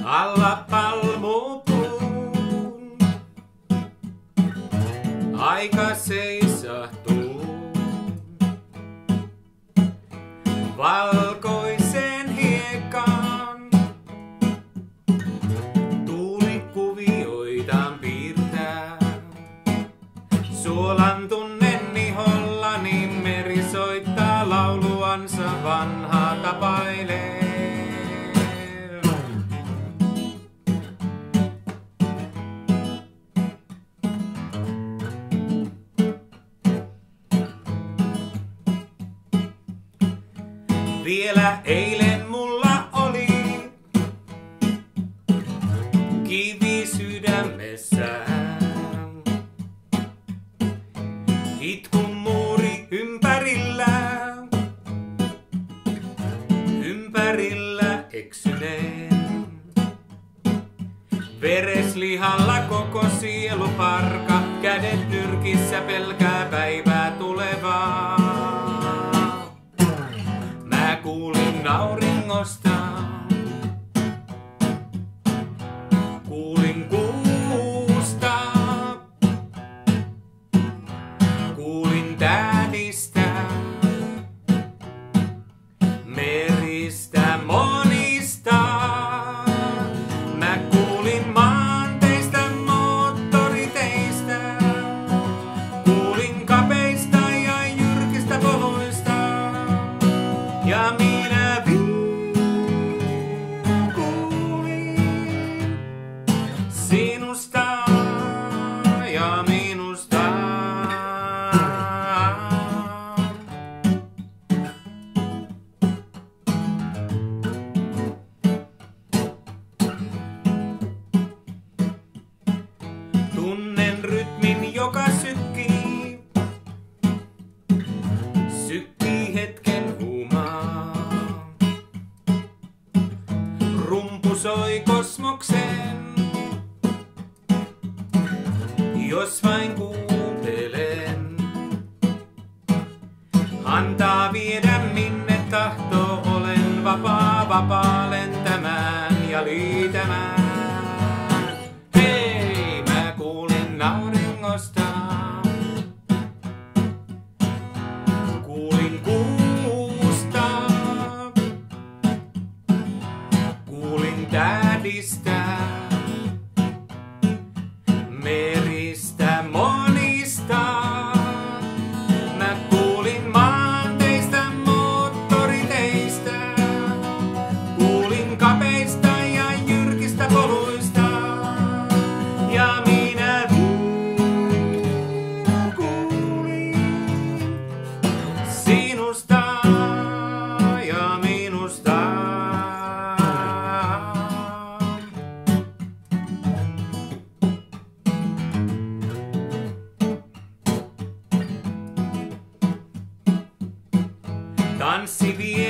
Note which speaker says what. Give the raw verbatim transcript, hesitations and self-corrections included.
Speaker 1: alla palmupuun. Aika seisahtuu valkoiseen hiekkaan. Tuuli kuvioitaan piirtää. Suolan tunnen ihollani, meri soittaa lauluansa, vanhaa tapailee. Vielä eilen mulla oli kivi sydämessään. Itkun muuri ympärillä, ympärillä eksyneen. Vereslihalla koko sielu parka, kädet nyrkissä pelkää päivää tulevaa. Mä kuulin auringosta, kuulin kuusta, kuulin tähdistä, meristä monista. Mä kuulin maanteista, moottoriteistä, kuulin kapeista ja jyrkistä poluista. Ja minä vielä kuulin sinusta ja minusta. Tunnen rytmin, joka sykkii, sykkii hetken huumaa. Rumpu soi kosmoksen, jos vain kuuntelen. Antaa viedä minne tahtoo, olen vapaa, vapaa lentämään ja liitämään. Hei, mä kuulin auringosta, kuulin kuusta, kuulin tähdistä, meristä monista. Mä kuulin maanteista, moottoriteistä, kuulin kapeista ja jyrkistä poluista. Ja minä vielä kuulin sinusta ja minusta. Tanssi vie